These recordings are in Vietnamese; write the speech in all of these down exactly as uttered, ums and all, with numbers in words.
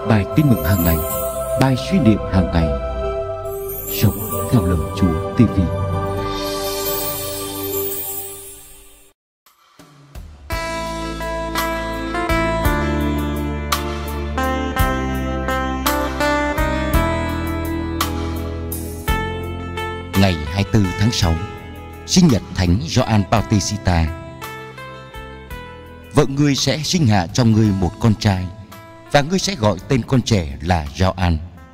bài tin mừng hàng ngày, bài suy niệm hàng ngày. Sống theo lời Chúa ti vi. Ngày hai mươi tư tháng sáu, sinh nhật Thánh Gioan Bautista. Vợ ngươi sẽ sinh hạ cho ngươi một con trai, và ngươi sẽ gọi tên con trẻ là Gioan.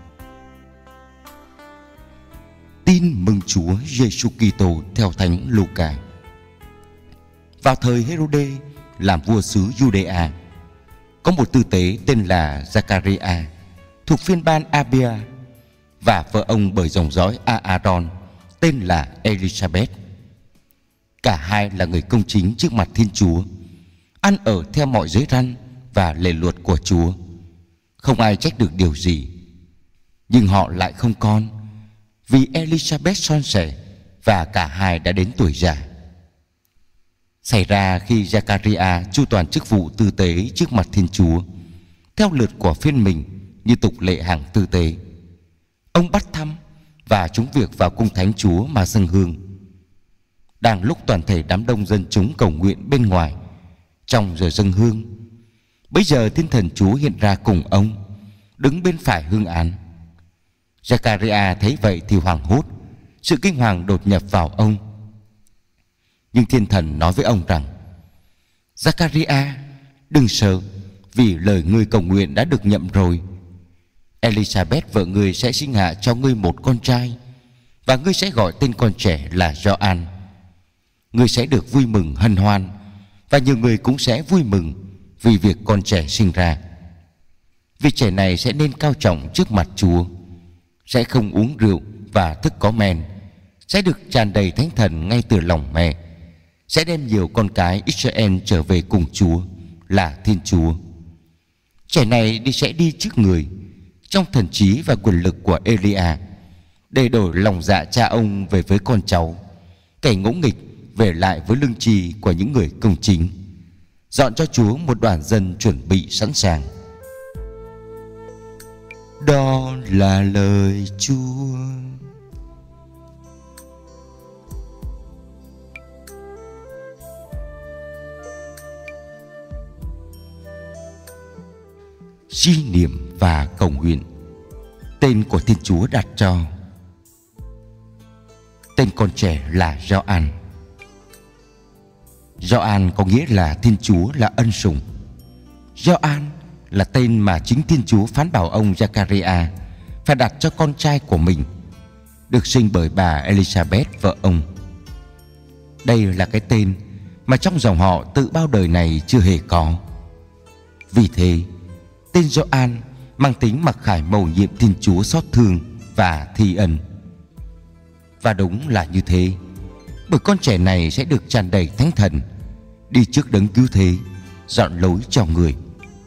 Tin mừng Chúa Giêsu Kitô theo Thánh Luca. Vào thời Hêrôđê làm vua xứ Giu-đê-a, có một tư tế tên là Giacariah thuộc phiên ban Abia, và vợ ông bởi dòng dõi Aaron tên là Elisabeth. Cả hai là người công chính trước mặt Thiên Chúa, ăn ở theo mọi giới răn và lề luật của Chúa. Không ai trách được điều gì. Nhưng họ lại không con, vì Elisabeth son sẻ và cả hai đã đến tuổi già. Xảy ra khi Zachariah chu toàn chức vụ tư tế trước mặt Thiên Chúa theo lượt của phiên mình như tục lệ hàng tư tế, ông bắt thăm và trúng việc vào cung thánh Chúa mà dâng hương. Đang lúc toàn thể đám đông dân chúng cầu nguyện bên ngoài trong giờ dâng hương, bấy giờ Thiên Thần Chúa hiện ra cùng ông, đứng bên phải hương án. Zachariah thấy vậy thì hoảng hốt, sự kinh hoàng đột nhập vào ông. Nhưng Thiên Thần nói với ông rằng: Zachariah, đừng sợ, vì lời ngươi cầu nguyện đã được nhậm rồi. Elisabeth vợ ngươi sẽ sinh hạ cho ngươi một con trai, và ngươi sẽ gọi tên con trẻ là Gioan. Ngươi sẽ được vui mừng hân hoan, và nhiều người cũng sẽ vui mừng vì việc con trẻ sinh ra. Vì trẻ này sẽ nên cao trọng trước mặt Chúa, sẽ không uống rượu và thức có men, sẽ được tràn đầy Thánh Thần ngay từ lòng mẹ, sẽ đem nhiều con cái Israel trở về cùng Chúa là Thiên Chúa. Trẻ này đi sẽ đi trước người trong thần trí và quyền lực của Elia, để đổi lòng dạ cha ông về với con cháu, kẻ ngỗ nghịch về lại với lương tri của những người công chính, dọn cho Chúa một đoàn dân chuẩn bị sẵn sàng. Đó là lời Chúa. Suy niệm và cầu nguyện. Tên của Thiên Chúa đặt cho. Tên con trẻ là Gioan. Gioan có nghĩa là Thiên Chúa là ân sủng. Gioan là tên mà chính Thiên Chúa phán bảo ông Zachariah phải đặt cho con trai của mình, được sinh bởi bà Elisabeth vợ ông. Đây là cái tên mà trong dòng họ tự bao đời này chưa hề có. Vì thế, tên Gioan mang tính mặc khải mầu nhiệm Thiên Chúa xót thương và thi ân. Và đúng là như thế, bởi con trẻ này sẽ được tràn đầy Thánh Thần, đi trước đấng cứu thế, dọn lối cho người.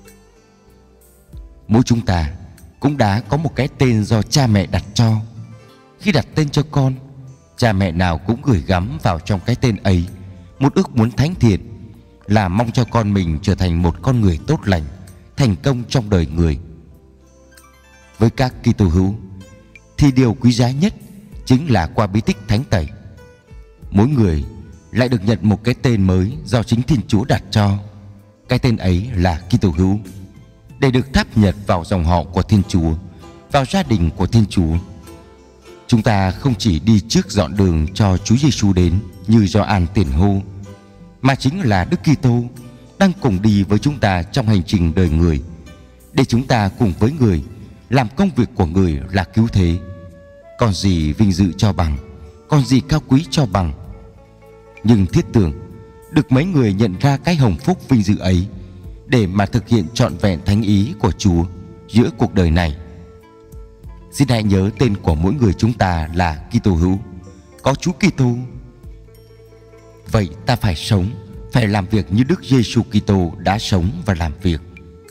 Mỗi chúng ta cũng đã có một cái tên do cha mẹ đặt cho. Khi đặt tên cho con, cha mẹ nào cũng gửi gắm vào trong cái tên ấy một ước muốn thánh thiện, là mong cho con mình trở thành một con người tốt lành, thành công trong đời người. Với các Kitô hữu thì điều quý giá nhất chính là qua bí tích thánh tẩy, mỗi người lại được nhận một cái tên mới do chính Thiên Chúa đặt cho. Cái tên ấy là Kitô hữu, để được tháp nhập vào dòng họ của Thiên Chúa, vào gia đình của Thiên Chúa. Chúng ta không chỉ đi trước dọn đường cho Chúa Giêsu đến như Gioan tiền hô, mà chính là Đức Kitô đang cùng đi với chúng ta trong hành trình đời người, để chúng ta cùng với người làm công việc của người là cứu thế. Còn gì vinh dự cho bằng, còn gì cao quý cho bằng. Nhưng thiết tưởng được mấy người nhận ra cái hồng phúc vinh dự ấy, để mà thực hiện trọn vẹn thánh ý của Chúa giữa cuộc đời này. Xin hãy nhớ tên của mỗi người chúng ta là Kitô hữu, có Chúa Kitô. Vậy ta phải sống, phải làm việc như Đức Giêsu Kitô đã sống và làm việc.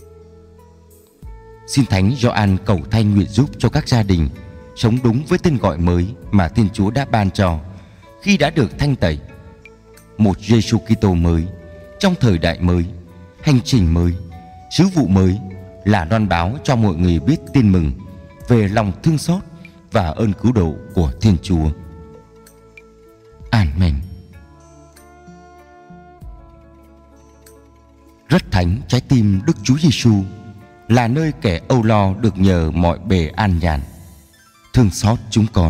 Xin Thánh Gioan cầu thay nguyện giúp cho các gia đình sống đúng với tên gọi mới mà Thiên Chúa đã ban cho khi đã được thanh tẩy. Một Giêsu Kitô mới trong thời đại mới, hành trình mới, sứ vụ mới, là loan báo cho mọi người biết tin mừng về lòng thương xót và ơn cứu độ của Thiên Chúa. Amen. Rất thánh trái tim Đức Chúa Giêsu là nơi kẻ âu lo được nhờ mọi bề an nhàn. Thương xót chúng con.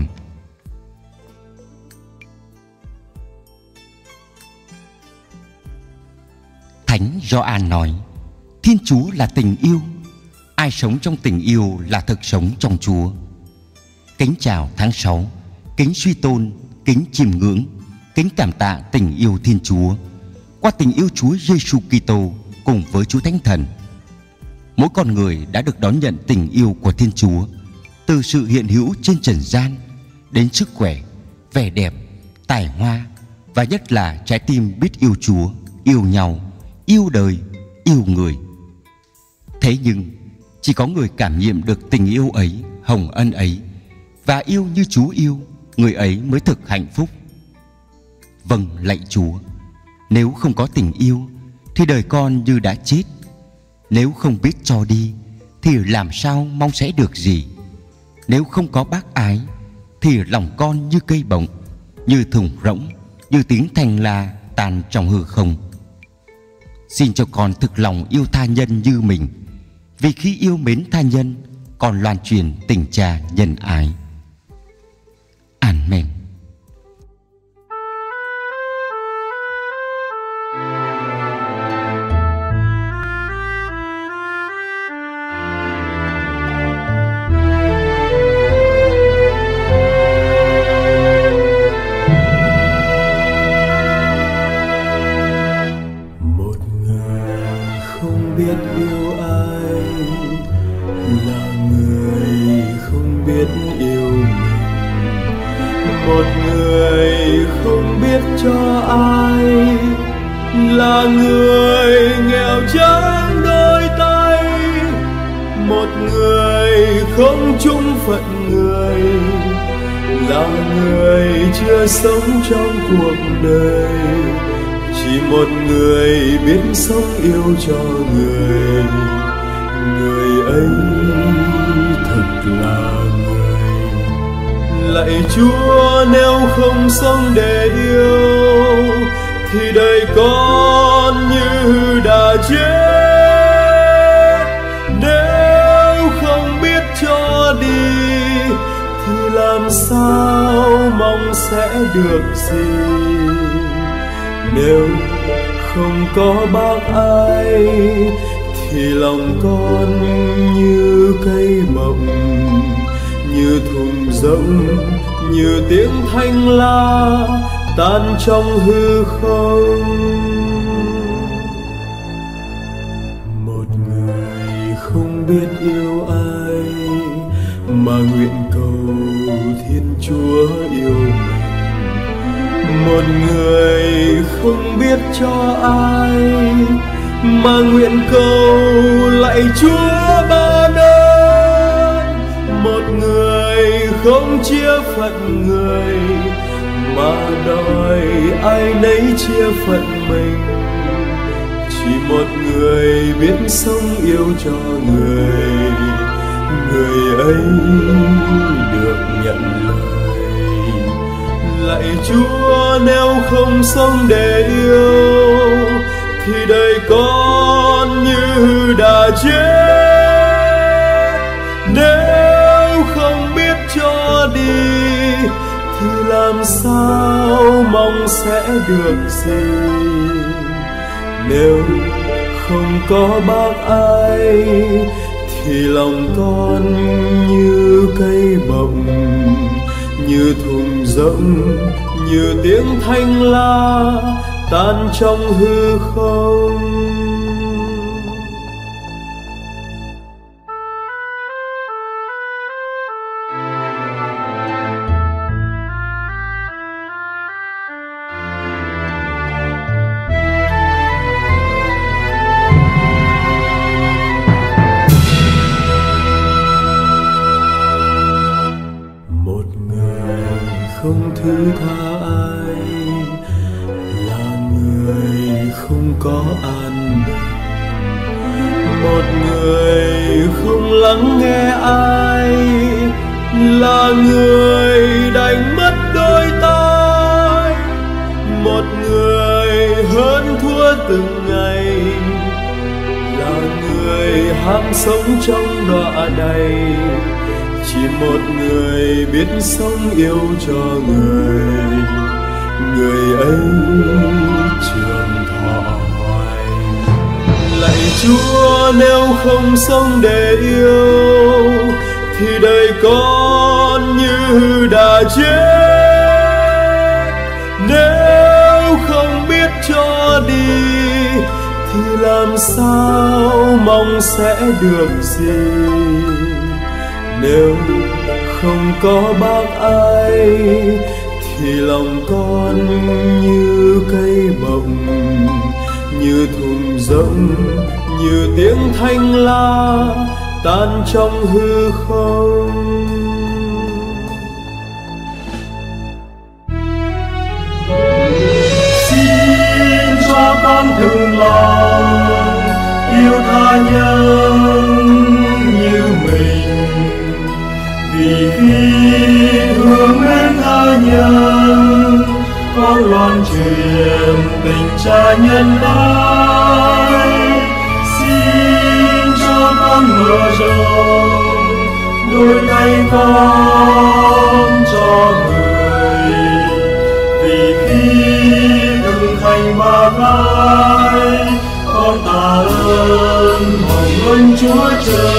Thánh Gioan nói: Thiên Chúa là tình yêu, ai sống trong tình yêu là thực sống trong Chúa. Kính chào tháng sáu, kính suy tôn, kính chiêm ngưỡng, kính cảm tạ tình yêu Thiên Chúa qua tình yêu Chúa Giêsu Kitô cùng với Chúa Thánh Thần. Mỗi con người đã được đón nhận tình yêu của Thiên Chúa, từ sự hiện hữu trên trần gian đến sức khỏe, vẻ đẹp, tài hoa và nhất là trái tim biết yêu Chúa, yêu nhau, yêu đời, yêu người. Thế nhưng chỉ có người cảm nghiệm được tình yêu ấy, hồng ân ấy và yêu như Chúa yêu, người ấy mới thực hạnh phúc. Vâng, lạy Chúa, nếu không có tình yêu thì đời con như đã chết. Nếu không biết cho đi thì làm sao mong sẽ được gì? Nếu không có bác ái thì lòng con như cây bồng, như thùng rỗng, như tiếng thanh la tan trong hư không. Xin cho con thực lòng yêu tha nhân như mình, vì khi yêu mến tha nhân, con loan truyền tình cha nhân ái. Amen. Một người không biết cho ai, là người nghèo trắng đôi tay. Một người không chung phận người, là người chưa sống trong cuộc đời. Chỉ một người biết sống yêu cho người, người ấy thật là lạy Chúa. Nếu không sống để yêu thì đời con như đã chết. Nếu không biết cho đi thì làm sao mong sẽ được gì? Nếu không có bác ai thì lòng con như cây mộng, như thùng rỗng, như tiếng thanh la tan trong hư không. Một người không biết yêu ai mà nguyện cầu Thiên Chúa yêu mình. Một người không biết cho ai mà nguyện cầu lạy Chúa ban ơn. Một người không chia phận người mà đòi ai nấy chia phận mình. Chỉ một người biết sống yêu cho người, người ấy được nhận lời. Lạy Chúa, nếu không sống để yêu thì đời con như đã chết. Nếu không biết cho đi thì làm sao mong sẽ được gì? Nếu không có bác ai thì lòng con như cây bồng, như thùng rỗng, như tiếng thanh la tan trong hư không. Không thứ tha ai là người không có an bình. Một người lắng nghe ai, là người đánh mất đôi tay, một người hơn thua từng ngày, là người ham sống trong đọa này, chỉ một người biết sống yêu cho người, người ấy trường thọ hoài. Lạy Chúa, nếu không sống để yêu thì đời con như đã chết, nếu không biết cho đi thì làm sao mong sẽ được gì, nếu không có bác ai thì lòng con như cây bồng, như thùng rỗng, như tiếng thanh la tan trong hư không. Xin cho con thử lòng yêu tha nhân như mình, vì khi thương mến tha nhân, con loan truyền tình cha nhân ái. Xin cho con mở rộng đôi tay con cho người, vì khi từng thành bà gái, con tạ ơn hồng ân Chúa trời.